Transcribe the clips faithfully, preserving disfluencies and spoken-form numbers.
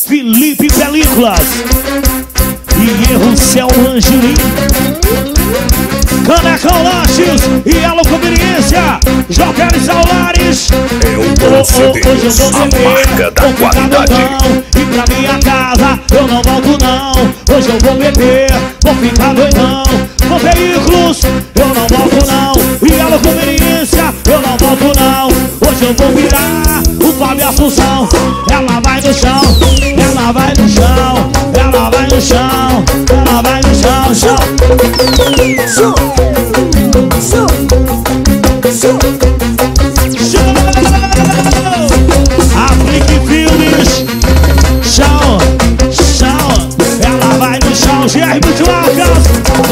Felipe Películas e Erro Céu Angelim. Canecão Lanches e Alô Conveniência, Jogueres Aulares. É o Mercedes, a marca da qualidade. E pra minha casa eu não volto não. Hoje eu vou beber, vou ficar doidão. Com veículos eu não volto não. E Alô Conveniência eu não volto não. Hoje eu vou virar o Fábio Assunção. Ela vai no chão, ela vai no chão, ela vai no chão, ela vai no chão, chão. Show, show, show, Show! Aplique filmes. Chão, chão. Ela vai no chão. G R muito altas.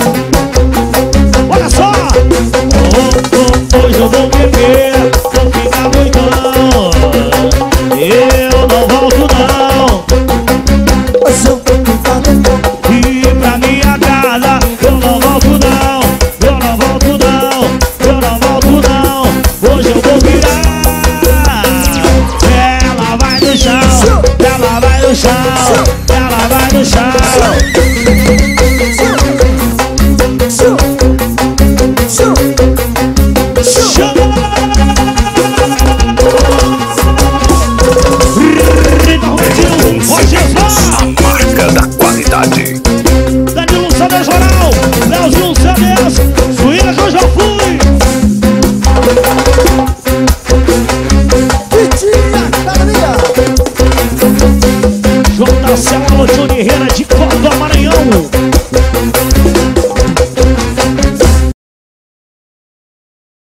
Olha só. Oh, oh, hoje eu vou beber, vou ficar doidão. Eu não volto não. hoje eu vou ficar doidão. E pra minha casa eu não volto não. Eu não volto não. Eu não volto não. Hoje eu vou virar. Ela vai no chão. Ela vai no chão. Ela vai no chão.